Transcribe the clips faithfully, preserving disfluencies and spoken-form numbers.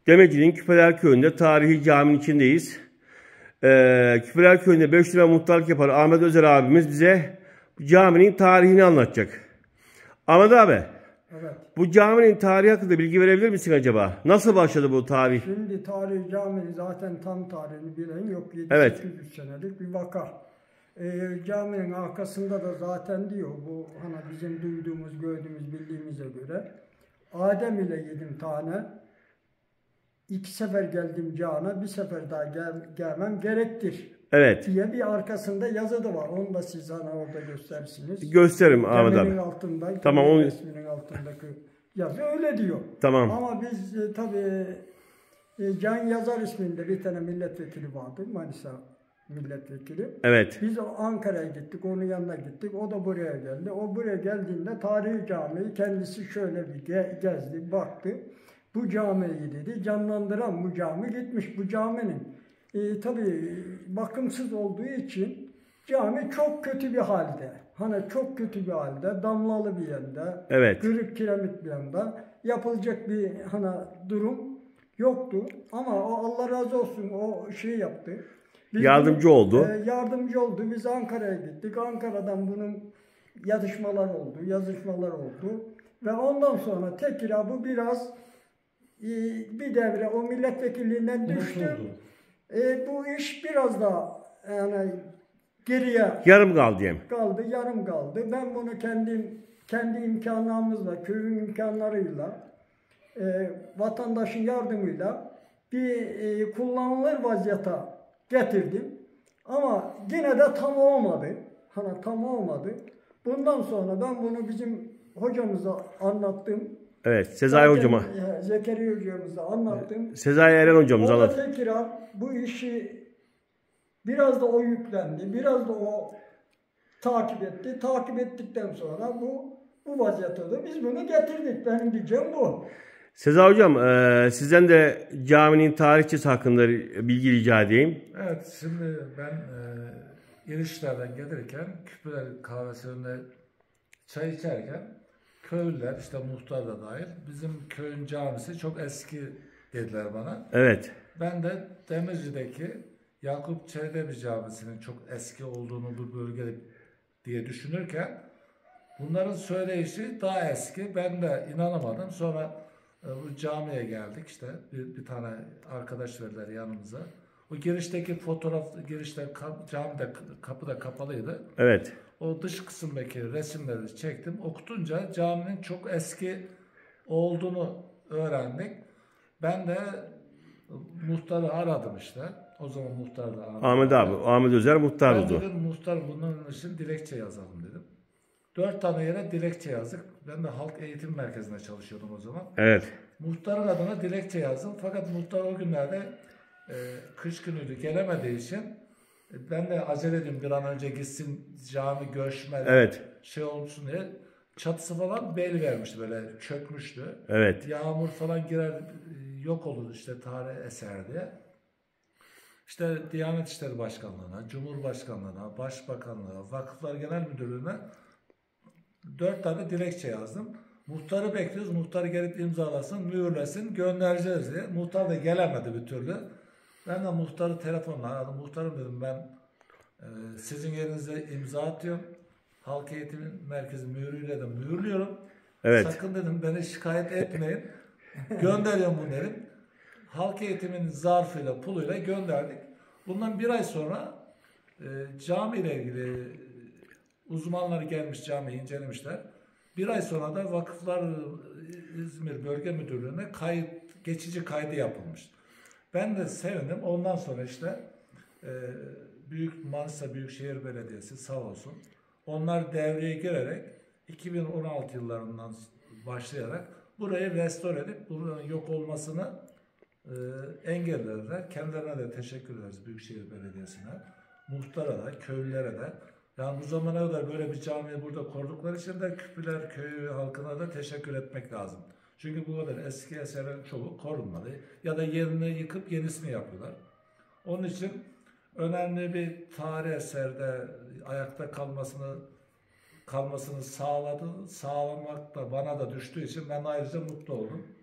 Demeci'nin Küpeler Köyü'nde tarihi caminin içindeyiz. Ee, Küpeler Köyü'nde beş lira muhtarlık yapan Ahmet Özer abimiz bize caminin tarihini anlatacak. Ahmet abi, Evet. bu caminin tarihi hakkında bilgi verebilir misin acaba? Nasıl başladı bu tarih? Şimdi tarih caminin zaten tam tarihini bilen yok. Evet. yedi sekiz yüz senelik bir vaka. Ee, caminin arkasında da zaten diyor bu hani bizim duyduğumuz, gördüğümüz, bildiğimize göre Adem ile yedim tane. İki sefer geldim cana, bir sefer daha gel, gelmem gerektir. Evet. Diye bir arkasında yazı da var. Onu da siz hani orada gösterirsiniz. Gösteririm Ahmet abi. Altında, tamam. Onu... resminin altındaki yazı öyle diyor. Tamam. Ama biz e, tabii e, Can Yazar isminde bir tane milletvekili vardı. Manisa milletvekili. Evet. Biz Ankara'ya gittik. Onun yanına gittik. O da buraya geldi. O buraya geldiğinde tarihi camiyi kendisi şöyle bir ge gezdi, baktı. Bu camiyi dedi, canlandıran bu cami gitmiş. Bu caminin e, tabii bakımsız olduğu için cami çok kötü bir halde. Hani çok kötü bir halde, damlalı bir yerde, evet. kırık kiremit bir yanda. Yapılacak bir hani durum yoktu. Ama o Allah razı olsun o şey yaptı. Biz yardımcı bunu, oldu. E, yardımcı oldu. Biz Ankara'ya gittik. Ankara'dan bunun yazışmalar oldu, yazışmalar oldu. Ve ondan sonra tekrar bu biraz bir devre o milletvekilliğinden düştü. E, bu iş biraz daha yani geriye yarım kaldı diyeyim. Kaldı, yarım kaldı. Ben bunu kendim kendi imkanlarımızla, köyün imkanlarıyla, e, vatandaşın yardımıyla bir e, kullanılır vaziyete getirdim. Ama yine de tam olmadı. Hani tam olmadı. Bundan sonra ben bunu bizim hocamıza anlattım. Evet, Sezai hocama. Zekeriya hocamıza anlattım. Sezai Eren hocamıza anlattım. O da tekrar bu işi biraz da o yüklendi, biraz da o takip etti. Takip ettikten sonra bu bu vaziyete de biz bunu getirdik. Benim diyeceğim bu. Sezai hocam, e, sizden de caminin tarihçesi hakkında bilgi rica edeyim. Evet, şimdi ben e, girişlerden gelirken Küpeler kahvesinde çay içerken köylüler, işte muhtar da dahil, bizim köyün camisi çok eski dediler bana. Evet. Ben de Demirci'deki Yakup Çelebi Camisi'nin çok eski olduğunu bu bölgede diye düşünürken bunların söyleyişi daha eski. Ben de inanamadım. Sonra e, bu camiye geldik, işte bir, bir tane arkadaş verdiler yanımıza. O girişteki fotoğraf, girişte camide kapıda kapalıydı. Evet. O dış kısımdaki resimleri çektim. Okutunca caminin çok eski olduğunu öğrendik. Ben de muhtarı aradım işte. O zaman muhtar da aradı. Ahmet abi, Ahmet Özer muhtar oldu. Ben dedim muhtar bunun için dilekçe yazalım dedim. Dört tane yere dilekçe yazdık. Ben de halk eğitim merkezinde çalışıyordum o zaman. Evet. Muhtarın adına dilekçe yazdım. Fakat muhtar o günlerde e, kış günüydü, gelemediği için ben de acele edeyim bir an önce gitsin cami göçmeden evet. şey olsun diye. Çatısı falan bel vermişti, böyle çökmüştü. Evet. Yağmur falan girer yok olur işte tarih eser diye. İşte Diyanet İşleri Başkanlığı'na, Cumhurbaşkanlığı'na, Başbakanlığı'na, Vakıflar Genel Müdürlüğü'ne dört tane dilekçe yazdım. Muhtarı bekliyoruz. Muhtar gelip imzalasın, mühürlesin, göndereceğiz diye. Muhtar da gelemedi bir türlü. Ben de muhtarı telefonla aradım. Muhtarım dedim, ben e, sizin yerinize imza atıyorum. Halk Eğitim Merkezi mühürüyle de mühürlüyorum. Evet. Sakın dedim beni şikayet etmeyin. Gönderiyorum bunu dedim. Halk Eğitim'in zarfıyla, puluyla gönderdik. Bundan bir ay sonra e, cami ile ilgili uzmanlar gelmiş, camiyi incelemişler. Bir ay sonra da Vakıflar İzmir Bölge Müdürlüğü'ne kayıt, geçici kaydı yapılmış. Ben de sevindim. Ondan sonra işte e, Büyük Manisa Büyükşehir Belediyesi sağ olsun. Onlar devreye girerek iki bin on altı yıllarından başlayarak burayı restore edip buranın yok olmasını e, engellediler. Kendilerine de teşekkür ederiz Büyükşehir Belediyesi'ne, muhtara da, köylülere de. Yani bu zamana kadar böyle bir camiyi burada korudukları için de Küpeler Köyü halkına da teşekkür etmek lazım. Çünkü bu kadar eski eserlerin çoğu korunmalı ya da yerini yıkıp yenisini yapıyorlar. Onun için önemli bir tarih eserde ayakta kalmasını kalmasını sağladı, sağlamak da bana da düştüğü için ben ayrıca mutlu oldum.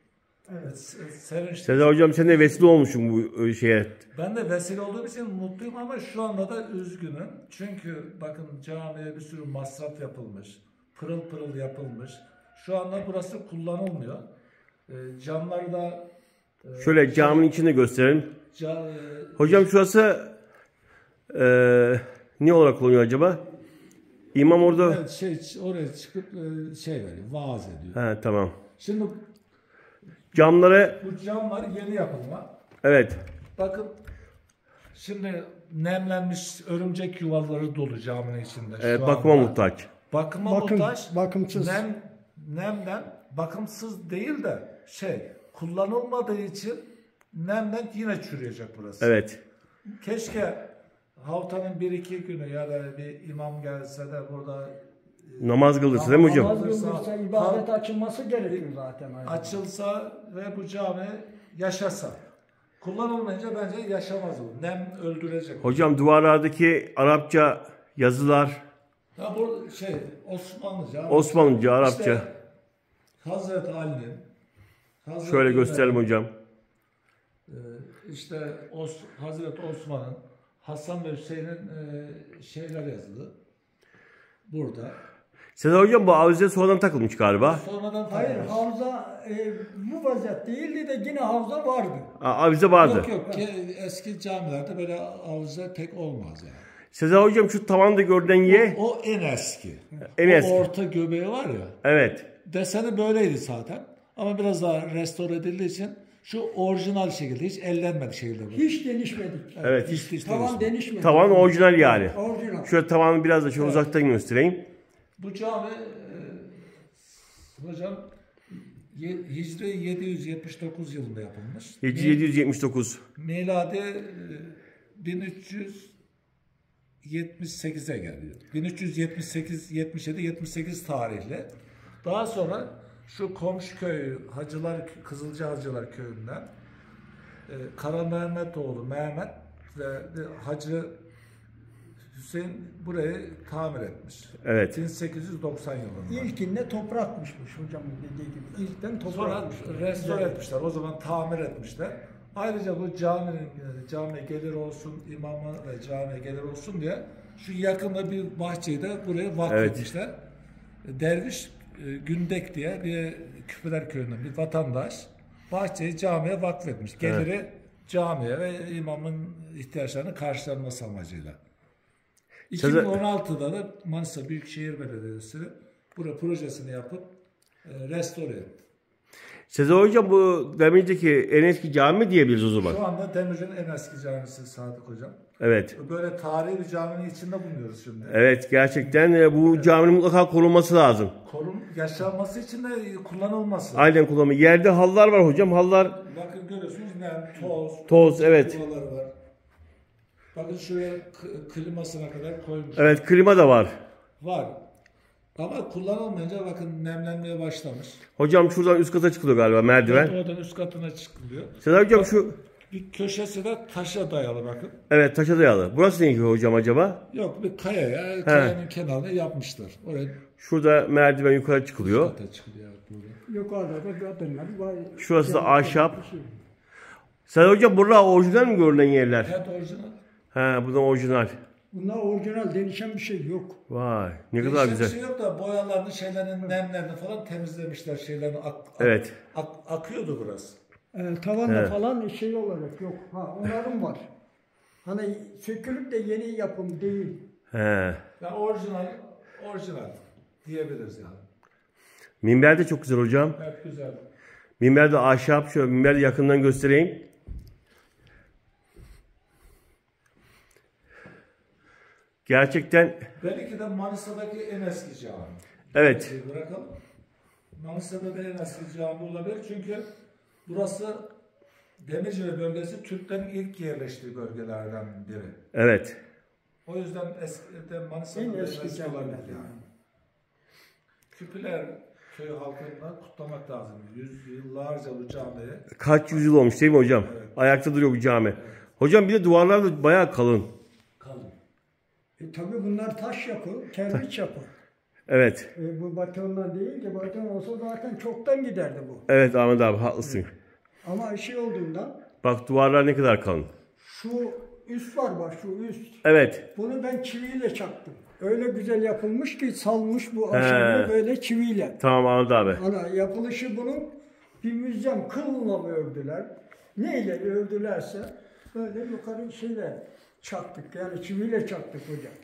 Evet. Sevinç. Sezer hocam sen de vesile olmuşsun bu şeye. Ben de vesile olduğum için mutluyum ama şu anda da üzgünüm. Çünkü bakın camiye bir sürü masraf yapılmış. Pırıl pırıl yapılmış. Şu anda burası kullanılmıyor. E, camları da e, Şöyle caminin içinde gösterelim. ca, e, Hocam şurası e, ne olarak kullanıyor acaba? İmam orada. Evet, şey oraya çıkıp e, şey veriyor, vaaz ediyor. He, tamam. Şimdi Camları bu camlar yeni yapılma. evet. Bakın şimdi nemlenmiş örümcek yuvaları dolu caminin içinde şu Evet, anda. bakıma muhtaç. Bakıma Bakım, muhtaç. bakımsız. Nem, nemden bakımsız değil de şey kullanılmadığı için nemden yine çürüyecek burası. Evet. Keşke haftanın bir iki günü ya da bir imam gelse de burada Namaz kılırsa değil mi hocam? Namaz kılınırsa ibadet açılması gerekiyor zaten. açılsa ve bu cami yaşasa. Kullanılmayınca bence yaşamaz bu. Nem öldürecek. Hocam duvarlardaki Arapça yazılar, Ya bu şey Osmanlıca. Osmanlıca, Arapça. İşte Hazreti Ali'nin Hazreti Şöyle gösterelim Ömer'in, hocam. e, işte Os, Hazreti Osman'ın Hasan ve Hüseyin'in e, şeyler yazılı. Burada. Sezer hocam bu avize sonradan takılmış galiba. Sonradan Hayır, tanınmış. havza e, bu vaziyet değildi de yine havza vardı. Aa, avize vardı. Yok yok, ke- eski camilerde böyle avize pek olmaz yani. Sezer hocam şu tavanda görünen ye. O en eski. En o eski. orta göbeği var ya. Evet. Deseni böyleydi zaten. Ama biraz daha restore edildiği için şu orijinal şekilde, hiç ellenmedik şekilde. Bu. Hiç denişmedik. Evet. Hiç, hiç Tavan değişmedi. denişmedi. Tavan orijinal yani. Orijinal. Şöyle tavanı biraz da şöyle uzaktan göstereyim. Bu cami e, hocam ye- Hicri yedi yüz yetmiş dokuz yılında yapılmış. Hicri yedi yüz yetmiş dokuz. Miladi e, bin üç yüz yetmiş sekize geliyor. bin üç yüz yetmiş sekiz, yetmiş yedi, yetmiş sekiz tarihli. Daha sonra şu komşu köy Hacılar Kızılca Hacılar köyünden e, Kara Mehmetoğlu Mehmet ve Hacı Hüseyin burayı tamir etmiş. Evet. bin sekiz yüz doksan yılında. İlkinde toprakmışmış hocamın dediği gibi. İlkten Sonra toprakmış. restore etmişler. O zaman tamir etmişler. Ayrıca bu caminin e, camiye gelir olsun, imamı ve camiye gelir olsun diye şu yakında bir bahçeyi de buraya vakfetmişler. Derviş e, Gündek diye bir Küpeler Köyü'nün bir vatandaş bahçeyi camiye vakfetmiş. Geliri camiye ve imamın ihtiyaçlarını karşılanması amacıyla. iki bin on altıda da Manisa Büyükşehir Belediyesi buraya projesini yapıp e, restore etti. Sezer hocam bu Demirci'deki en eski cami diyebiliriz o zaman. Şu anda Demirci'nin en eski camisi Sadık Hocam. Evet. Böyle tarihi bir caminin içinde bulunuyoruz şimdi. Evet gerçekten e, bu caminin mutlaka korunması lazım. Korun, yaşanması için de kullanılması. Aynen kullanımı. Yerde hallar var hocam. Hallar Bakın görüyorsunuz nem, toz, toz evet. yuvaları var. Bakın şuraya k- klimasına kadar koymuş. Evet klima da var. Var. Ama kullanılmayınca bakın nemlenmeye başlamış. Hocam şuradan üst kata çıkılıyor galiba merdiven. Evet, oradan üst katına çıkılıyor. Sezer hocam şu Bir köşesi de taşa dayalı bakın. evet taşa dayalı. Burası ne hocam acaba? Yok bir kayaya, kayanın kenarına yapmışlar. Oraya Şurada merdiven yukarı çıkılıyor. kata çıkılıyor burada. Yukarıda da kadınlar var. Şurası da ahşap. Sezer hocam burada orijinal mi görünen yerler? Evet orijinal. He buradan orijinal. Bunlar orijinal değişen bir şey yok. Vay ne kadar Değişen güzel. bir şey yok da boyalarını, şeylerini, nemlerini falan temizlemişler. Şeylerini ak, ak- Evet. ak- akıyordu burası. Ee, tavanda Evet. falan şey olarak yok. Ha onların var. Hani sökülüp de yeni yapım değil. He. Yani orijinal, orijinal diyebiliriz yani. Minber de çok güzel hocam. Evet güzel. Minber de ahşap. Şöyle minber de yakından göstereyim. Gerçekten Belki de Manisa'daki en eski cami. evet. Şey bırakalım. Manisa'da da en eski cami olabilir çünkü burası Demirci bölgesi Türklerin ilk yerleştiği bölgelerden biri. Evet. O yüzden eskiden Manisa'da En da eski eski camiler olabilir yani. yani. Küpüler köyü halkından kutlamak lazım. Yüzyıllarca bu camiye. Kaç yüzyıl olmuş değil mi hocam? Evet. Ayakta duruyor bu cami. Hocam bir de duvarlar da bayağı kalın. Kalın. E tabi bunlar taş yapı, kerpiç yapı. Evet. E, bu betonla değil ki, beton olsa zaten çoktan giderdi bu. Evet Ahmet abi haklısın. Ama şey olduğundan Bak duvarlar ne kadar kalın. şu üst var bak, şu üst. Evet. Bunu ben çiviyle çaktım. Öyle güzel yapılmış ki salmış bu aşağıya böyle çiviyle. Tamam Ahmet abi. Ana yapılışı bunun bir müzem kılla mı ördüler? Neyle ördülerse böyle yukarı şeyle çaktık. Yani çiviyle çaktık hocam.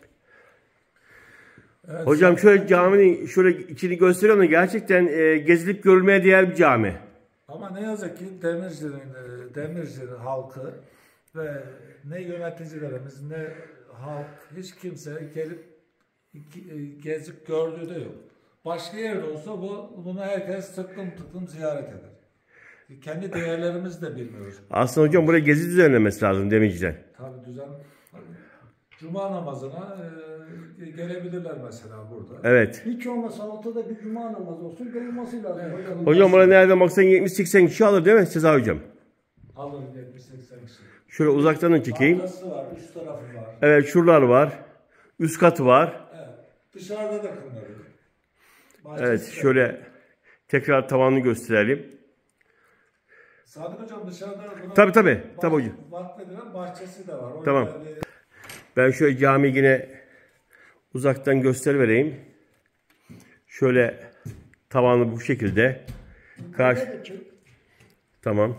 Evet, Hocam şöyle caminin şöyle içini gösteriyorum da gerçekten e, gezilip görülmeye değer bir cami. Ama ne yazık ki Demirci'nin, e, Demirci'nin halkı ve ne yöneticilerimiz ne halk, hiç kimse gelip e, gezip gördüğü de yok. Başka yerde olsa bu bunu herkes tıklım tıklım ziyaret eder. Kendi değerlerimizi de bilmiyoruz. Aslında hocam buraya gezi düzenlemesi lazım Demirci'den. Tabii düzen. Cuma namazına e, gelebilirler mesela burada. Evet. Hiç olmasa ortada bir cuma namazı olsun kılınması lazım. Evet. Hocam. Hocam buraya nereden baksan yetmiş seksen kişi alır değil mi Sezai hocam? Alın yetmiş seksen kişi. Şöyle uzaktan da çekeyim. Arkası var, üst tarafı var. Evet şuralar var. Üst katı var. Evet. Dışarıda da kılınır. Evet şöyle tekrar tavanını gösterelim. Sadık hocam dışarıda buna Tabii tabii. bah- Tabii hocam. Vakfedilen bahçesi de var. O Tamam. yüzden de- Ben şöyle camiyi yine uzaktan göstervereyim. Şöyle tavanı bu şekilde. Karşı. Tamam.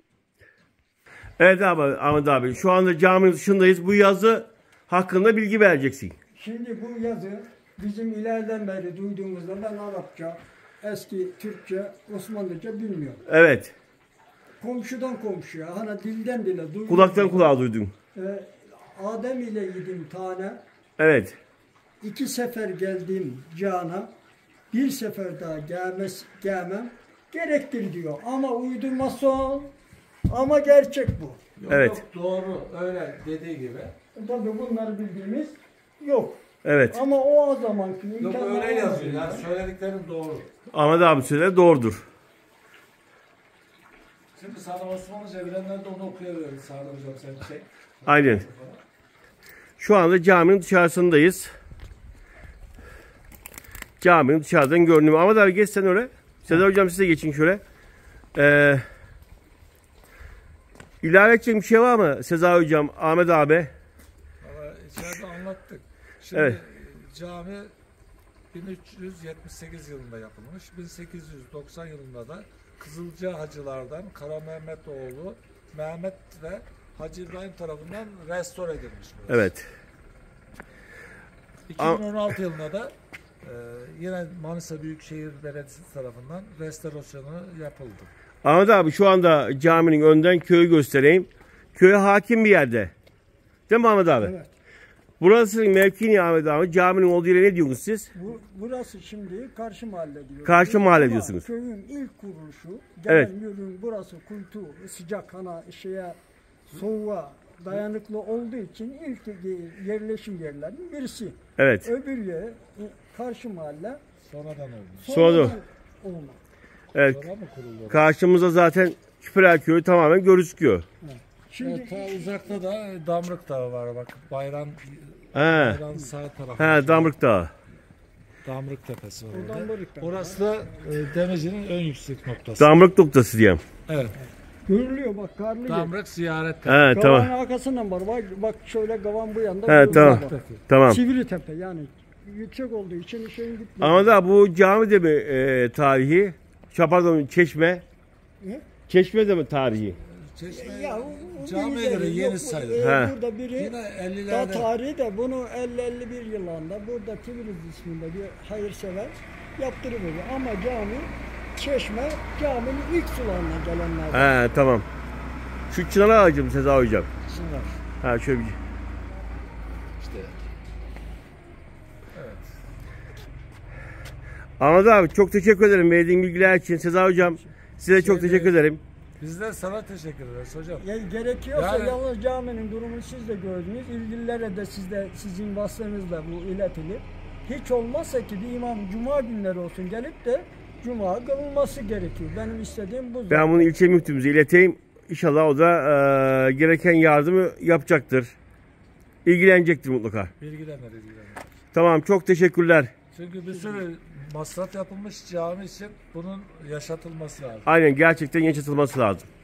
Evet abi Ahmet abi şu anda caminin dışındayız. Bu yazı hakkında bilgi vereceksin. Şimdi bu yazı bizim ileriden beri duyduğumuzda ben Arapça, eski Türkçe, Osmanlıca bilmiyorum. Evet. Komşudan komşuya, hani dilden dile duydum. Kulaktan kulağa duydum. Ee, Adem ile yedim tane, Evet. iki sefer geldim cana, bir sefer daha gelmez, gelmem gerektir diyor. Ama uydurma son, ama gerçek bu. Yok, Evet. yok, doğru öyle dediği gibi. Tabii bunları bildiğimiz yok. Evet. Ama o zamanki Yok imkanlar öyle yazıyor. olmadı. Yani söylediklerin doğru. Ahmet abi söyle doğrudur. Şimdi sana Osmanlıca bilenler de onu okuyabilir. Sadık hocam sen şey. Aynen. Şu anda caminin dışarısındayız. Caminin dışarıdan görünümü. Ahmet abi geç sen oraya. Sezer hocam size geçin şöyle. Ee, ilave edecek bir şey var mı Sezer hocam, Ahmet abi? Ama içeride anlattık. Şimdi Evet. cami bin üç yüz yetmiş sekiz yılında yapılmış. bin sekiz yüz doksan yılında da Kızılca Hacılardan Kara Mehmetoğlu Mehmet ve Hacı İbrahim tarafından restore edilmiş burası. Evet. iki bin on altı yılında da e, yine Manisa Büyükşehir Belediyesi tarafından restorasyonu yapıldı. Ahmet abi şu anda caminin önden köyü göstereyim. Köye hakim bir yerde. Değil mi Ahmet abi? Evet. Burası mevki ne Ahmet abi? Caminin olduğu yere ne diyorsunuz siz? Bu, burası şimdi karşı mahalle diyoruz. Karşı mahalle Ama diyorsunuz. Köyün ilk kuruluşu, gelen Evet. yürün burası kuytu, sıcak hana şeye, soğuğa dayanıklı olduğu için ilk yerleşim yerlerinin birisi. Evet. Öbür yer e, karşı mahalle. Sonradan oldu. Sonra da- olma. Evet. Sonra mı kuruldu? Karşımızda zaten Küpeler Köyü tamamen gözüküyor. Şimdi Evet, ta uzakta da Damrık Dağı var bak. Bayram, He. Bayram sağ tarafı. He, Damrık Dağı. Damrık Tepesi var o orada. Damrık Dağı. Orası da e, Demirci'nin en yüksek noktası. Damrık noktası diyeyim. Evet. görülüyor bak karlı yer. Damrık ziyaret He, Gavanın tamam. arkasından var. Bak, bak şöyle gavan bu yanda. He, bu tamam. yanda bak. Tamam. Sivri tepe yani yüksek olduğu için şeyin gitmiyor. Ama da bu cami de mi e, tarihi? Şey, pardon Çeşme. Ne? Çeşme de mi tarihi? Çeşme Ya, o- o camiye bir göre yeri yeni yok. sayılır. Ee, He. burada biri Yine daha ellilerde tarihi de bunu elli elli bir yıllarında burada Tivriz isminde bir hayırsever yaptırıveriyor. Ama cami Çeşme caminin ilk sularına gelenler. He, tamam. Şu çınar ağacı mı Sezai hocam? Çınar. Ha şöyle bir. işte. Ahmet abi çok teşekkür ederim verdiğin bilgiler için. Sezai hocam size çok Şey teşekkür ederim. Biz de sana teşekkür ederiz hocam. Ya, gerekiyorsa Yani- yalnız caminin durumunu siz de gördünüz. İlgililere de sizde sizin vasfınızla bu iletilir. Hiç olmazsa ki bir imam cuma günleri olsun gelip de cuma kılınması gerekiyor. Benim istediğim bu. Ben bunu ilçe müftümüze ileteyim. İnşallah o da e, gereken yardımı yapacaktır. İlgilenecektir mutlaka. Bilgilenler ilgilenler. Tamam çok teşekkürler. Çünkü bir sürü masraf yapılmış cami için bunun yaşatılması lazım. Aynen, gerçekten yaşatılması lazım.